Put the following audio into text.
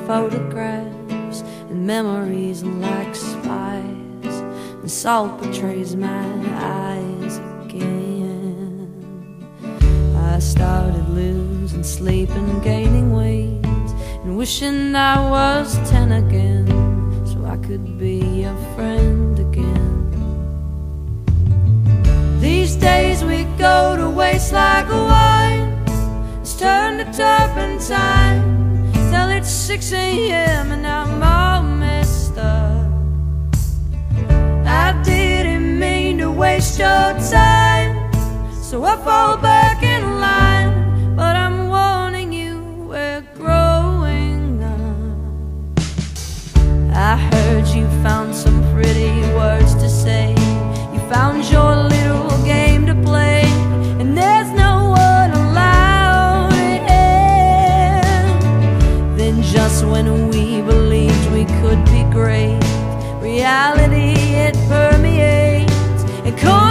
photographs and memories like spies, and salt betrays my eyes again. I started losing sleep and gaining weight, and wishing I was 10 again, so I could be a friend again. These days we go to waste like wine. It's turned to turpentine till it's 6 a.m. and I'm all messed up. I didn't mean to waste your time, so I fall back in line. But I'm warning you, we're growing up. I heard you found some pretty words to say. You found your little game to play, and there's no one allowed in. Then just when we believed we could be great, reality it permeates and